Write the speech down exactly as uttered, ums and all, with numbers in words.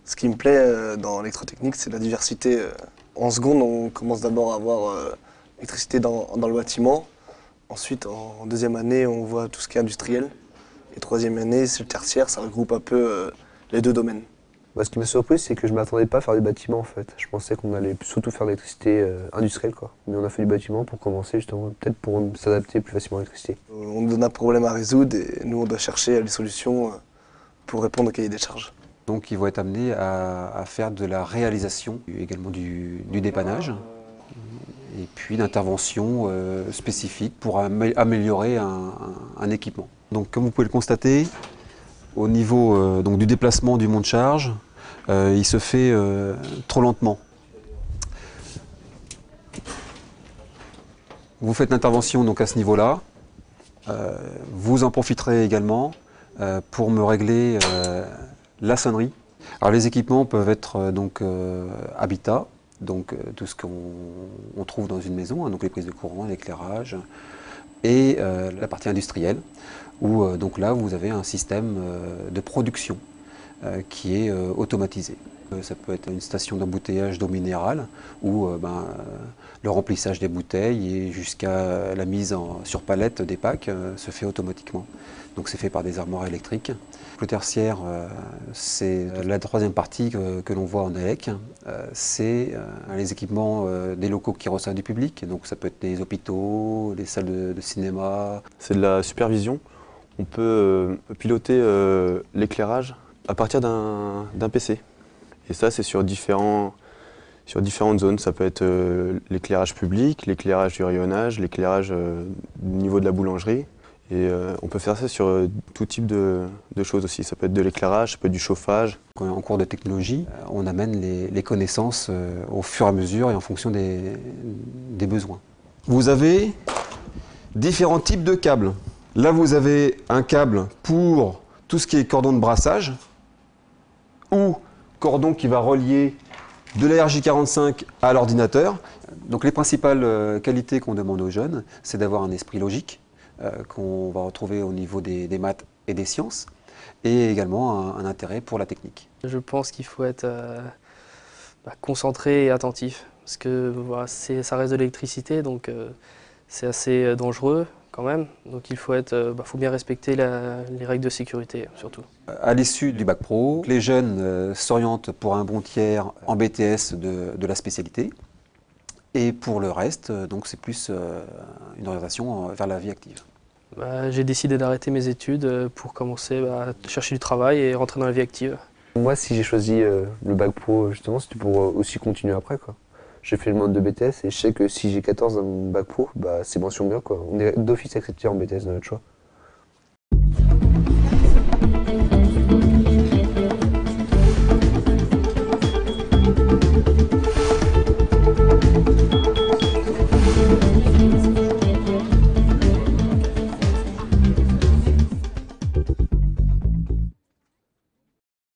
Ce qui me plaît euh, dans l'électrotechnique, c'est la diversité. euh. En seconde, on commence d'abord à avoir euh, l'électricité dans, dans le bâtiment. Ensuite, en deuxième année, on voit tout ce qui est industriel. Et troisième année, c'est le tertiaire, ça regroupe un peu euh, les deux domaines. Bah, ce qui m'a surpris, c'est que je m'attendais pas à faire du bâtiment en fait. Je pensais qu'on allait surtout faire de l'électricité euh, industrielle quoi. Mais on a fait du bâtiment pour commencer justement, peut-être pour s'adapter plus facilement à l'électricité. Euh, On nous donne un problème à résoudre et nous, on doit chercher les solutions euh, pour répondre au cahier des charges. Donc ils vont être amenés à, à faire de la réalisation, également du, du dépannage, et puis d'interventions euh, spécifiques pour amé- améliorer un, un- un équipement. Donc comme vous pouvez le constater, au niveau euh, donc, du déplacement du mont de charge, euh, il se fait euh, trop lentement. Vous faites l'intervention donc à ce niveau-là. Euh, vous en profiterez également euh, pour me régler euh, la sonnerie. Alors les équipements peuvent être euh, donc euh, habitat, donc euh, tout ce qu'on on trouve dans une maison, hein, donc les prises de courant, l'éclairage, et euh, la partie industrielle, où euh, donc là vous avez un système euh, de production euh, qui est euh, automatisé. Euh, ça peut être une station d'embouteillage d'eau minérale, où euh, ben, euh, le remplissage des bouteilles et jusqu'à la mise en, sur palette des packs euh, se fait automatiquement. Donc c'est fait par des armoires électriques. Le tertiaire, euh, c'est la troisième partie que, que l'on voit en A E C. Euh, c'est euh, les équipements euh, des locaux qui reçoivent du public. Donc ça peut être les hôpitaux, les salles de, de cinéma. C'est de la supervision. On peut euh, piloter euh, l'éclairage à partir d'un d'un P C. Et ça, c'est sur, différents, sur différentes zones. Ça peut être euh, l'éclairage public, l'éclairage du rayonnage, l'éclairage euh, au niveau de la boulangerie. Et euh, on peut faire ça sur euh, tout type de, de choses aussi. Ça peut être de l'éclairage, ça peut être du chauffage. En cours de technologie, on amène les, les connaissances euh, au fur et à mesure et en fonction des, des besoins. Vous avez différents types de câbles. Là, vous avez un câble pour tout ce qui est cordon de brassage ou cordon qui va relier de la R J quarante-cinq à l'ordinateur. Donc les principales euh, qualités qu'on demande aux jeunes, c'est d'avoir un esprit logique euh, qu'on va retrouver au niveau des, des maths et des sciences, et également un, un intérêt pour la technique. Je pense qu'il faut être euh, bah, concentré et attentif, parce que voilà, c'est, ça reste de l'électricité, donc euh, c'est assez euh, dangereux quand même. Donc il faut, être, euh, bah, faut bien respecter la, les règles de sécurité surtout. À l'issue du bac pro, les jeunes euh, s'orientent pour un bon tiers en B T S de, de la spécialité. Et pour le reste, euh, donc c'est plus euh, une orientation vers la vie active. Bah, j'ai décidé d'arrêter mes études euh, pour commencer bah, à chercher du travail et rentrer dans la vie active. Moi, si j'ai choisi euh, le bac pro, justement, c'était pour euh, aussi continuer après quoi. J'ai fait le mode de B T S et je sais que si j'ai quatorze dans mon bac pro, bah, c'est mention bien quoi. On est d'office accepté en B T S dans notre choix.